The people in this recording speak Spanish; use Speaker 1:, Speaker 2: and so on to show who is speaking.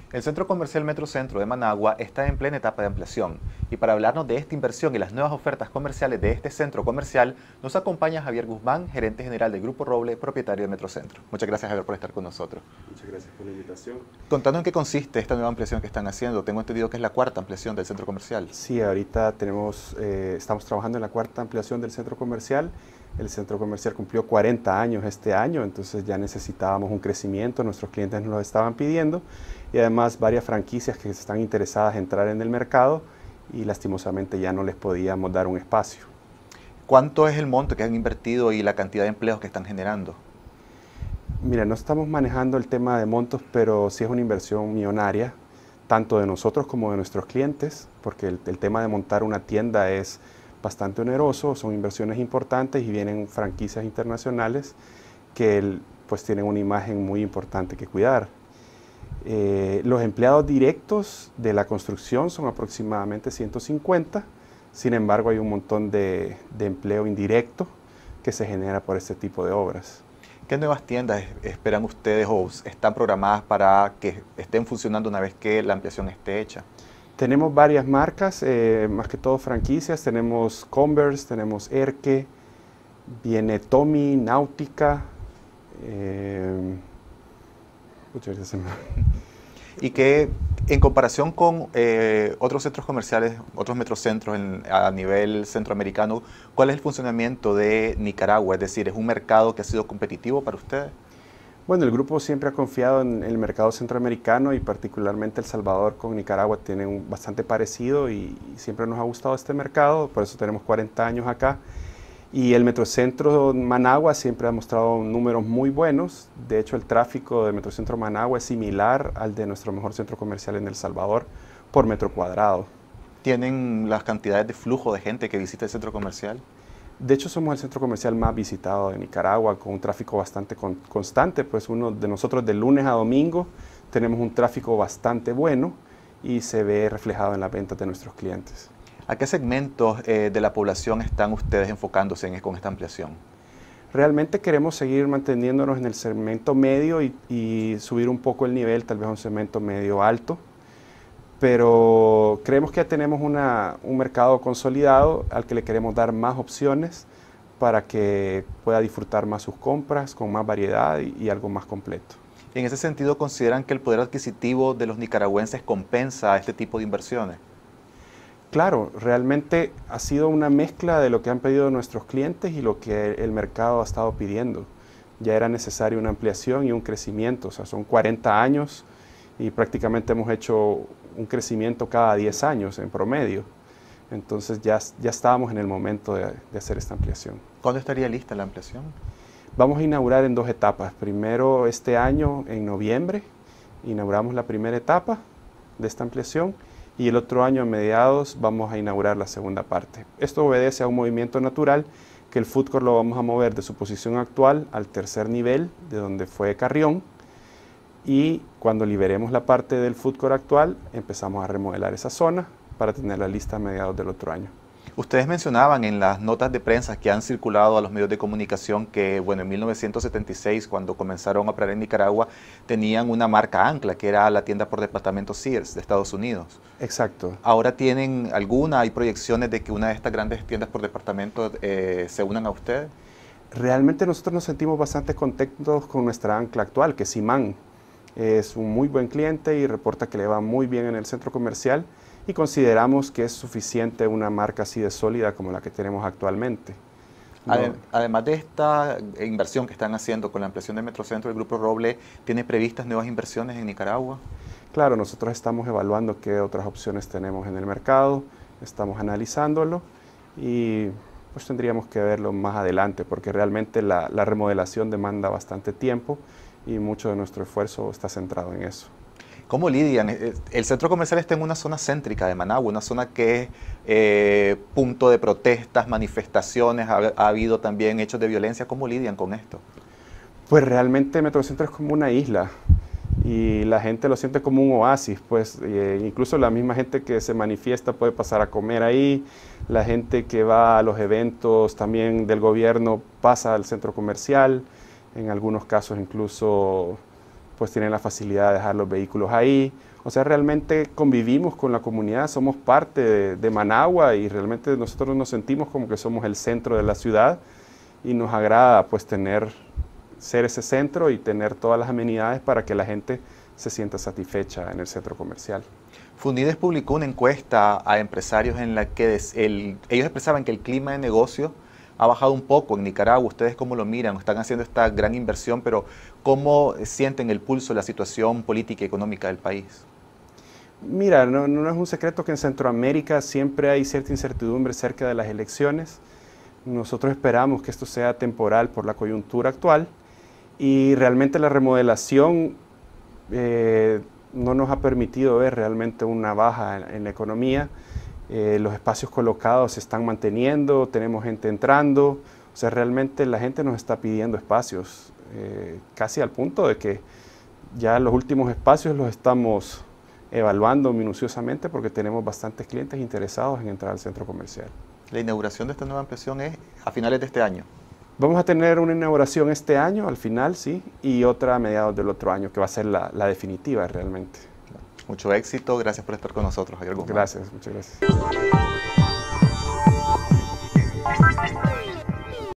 Speaker 1: El Centro Comercial Metrocentro de Managua está en plena etapa de ampliación y para hablarnos de esta inversión y las nuevas ofertas comerciales de este centro comercial nos acompaña Javier Guzmán, gerente general del Grupo Roble, propietario de Metrocentro. Muchas gracias, Javier, por estar con nosotros.
Speaker 2: Muchas gracias por la invitación.
Speaker 1: Contanos en qué consiste esta nueva ampliación que están haciendo. Tengo entendido que es la cuarta ampliación del centro comercial.
Speaker 2: Sí, ahorita estamos trabajando en la cuarta ampliación del centro comercial. El centro comercial cumplió 40 años este año, entonces ya necesitábamos un crecimiento, nuestros clientes nos lo estaban pidiendo y además varias franquicias que están interesadas en entrar en el mercado y lastimosamente ya no les podíamos dar un espacio.
Speaker 1: ¿Cuánto es el monto que han invertido y la cantidad de empleos que están generando?
Speaker 2: Mira, no estamos manejando el tema de montos, pero sí es una inversión millonaria, tanto de nosotros como de nuestros clientes, porque el tema de montar una tienda es bastante oneroso, son inversiones importantes y vienen franquicias internacionales que pues tienen una imagen muy importante que cuidar. Los empleados directos de la construcción son aproximadamente 150, sin embargo hay un montón de empleo indirecto que se genera por este tipo de obras.
Speaker 1: ¿Qué nuevas tiendas esperan ustedes o están programadas para que estén funcionando una vez que la ampliación esté hecha?
Speaker 2: Tenemos varias marcas, más que todo franquicias. Tenemos Converse, tenemos Erke, viene Tommy, Náutica.
Speaker 1: Y que en comparación con otros centros comerciales, otros metrocentros a nivel centroamericano, ¿cuál es el funcionamiento de Nicaragua? Es decir, ¿es un mercado que ha sido competitivo para ustedes?
Speaker 2: Bueno, el grupo siempre ha confiado en el mercado centroamericano y particularmente El Salvador con Nicaragua tienen bastante parecido y siempre nos ha gustado este mercado, por eso tenemos 40 años acá. Y el Metrocentro Managua siempre ha mostrado números muy buenos. De hecho, el tráfico de Metrocentro Managua es similar al de nuestro mejor centro comercial en El Salvador por metro cuadrado.
Speaker 1: ¿Tienen las cantidades de flujo de gente que visita el centro comercial?
Speaker 2: De hecho, somos el centro comercial más visitado de Nicaragua, con un tráfico bastante constante, pues uno de nosotros de lunes a domingo tenemos un tráfico bastante bueno y se ve reflejado en las ventas de nuestros clientes.
Speaker 1: ¿A qué segmentos de la población están ustedes enfocándose con esta ampliación?
Speaker 2: Realmente queremos seguir manteniéndonos en el segmento medio y subir un poco el nivel, tal vez a un segmento medio alto. Pero creemos que ya tenemos un mercado consolidado al que le queremos dar más opciones para que pueda disfrutar más sus compras con más variedad y algo más completo.
Speaker 1: En ese sentido, ¿consideran que el poder adquisitivo de los nicaragüenses compensa este tipo de inversiones?
Speaker 2: Claro, realmente ha sido una mezcla de lo que han pedido nuestros clientes y lo que el mercado ha estado pidiendo. Ya era necesaria una ampliación y un crecimiento, o sea, son 40 años y prácticamente hemos hecho un crecimiento cada 10 años en promedio. Entonces ya estábamos en el momento de hacer esta ampliación.
Speaker 1: ¿Cuándo estaría lista la ampliación?
Speaker 2: Vamos a inaugurar en 2 etapas. Primero este año, en noviembre, inauguramos la primera etapa de esta ampliación y el otro año, a mediados, vamos a inaugurar la segunda parte. Esto obedece a un movimiento natural que el food court lo vamos a mover de su posición actual al tercer nivel, de donde fue Carrión, y cuando liberemos la parte del food court actual, empezamos a remodelar esa zona para tenerla lista a mediados del otro año.
Speaker 1: Ustedes mencionaban en las notas de prensa que han circulado a los medios de comunicación que, bueno, en 1976, cuando comenzaron a operar en Nicaragua, tenían una marca ancla, que era la tienda por departamento Sears de Estados Unidos.
Speaker 2: Exacto.
Speaker 1: ¿Ahora tienen hay proyecciones de que una de estas grandes tiendas por departamento se unan a ustedes?
Speaker 2: Realmente nosotros nos sentimos bastante contentos con nuestra ancla actual, que es Simán. Es un muy buen cliente y reporta que le va muy bien en el centro comercial y consideramos que es suficiente una marca así de sólida como la que tenemos actualmente.
Speaker 1: Además de esta inversión que están haciendo con la ampliación de Metrocentro, el Grupo Roble tiene previstas nuevas inversiones en Nicaragua.
Speaker 2: Claro, nosotros estamos evaluando qué otras opciones tenemos en el mercado, estamos analizándolo y pues tendríamos que verlo más adelante porque realmente la remodelación demanda bastante tiempo y mucho de nuestro esfuerzo está centrado en eso.
Speaker 1: ¿Cómo lidian? El centro comercial está en una zona céntrica de Managua, una zona que es punto de protestas, manifestaciones, ha habido también hechos de violencia. ¿Cómo lidian con esto?
Speaker 2: Pues realmente Metrocentro es como una isla y la gente lo siente como un oasis, pues incluso la misma gente que se manifiesta puede pasar a comer ahí, la gente que va a los eventos también del gobierno pasa al centro comercial, en algunos casos incluso pues tienen la facilidad de dejar los vehículos ahí O sea, realmente convivimos con la comunidad, somos parte de Managua y realmente nosotros nos sentimos como que somos el centro de la ciudad y nos agrada pues ser ese centro y tener todas las amenidades para que la gente se sienta satisfecha en el centro comercial.
Speaker 1: Fundides publicó una encuesta a empresarios en la que ellos expresaban que el clima de negocio ha bajado un poco en Nicaragua. ¿Ustedes cómo lo miran? Están haciendo esta gran inversión, pero ¿cómo sienten el pulso de la situación política y económica del país?
Speaker 2: Mira, no es un secreto que en Centroamérica siempre hay cierta incertidumbre cerca de las elecciones. Nosotros esperamos que esto sea temporal por la coyuntura actual y realmente la remodelación no nos ha permitido ver realmente una baja en la economía. Los espacios colocados se están manteniendo, tenemos gente entrando, o sea, realmente la gente nos está pidiendo espacios, casi al punto de que ya los últimos espacios los estamos evaluando minuciosamente porque tenemos bastantes clientes interesados en entrar al centro comercial.
Speaker 1: La inauguración de esta nueva ampliación es a finales de este año.
Speaker 2: Vamos a tener una inauguración este año, al final, sí, y otra a mediados del otro año, que va a ser la definitiva realmente.
Speaker 1: Mucho éxito, gracias por estar con nosotros, Javier Guzmán.
Speaker 2: Gracias, muchas gracias.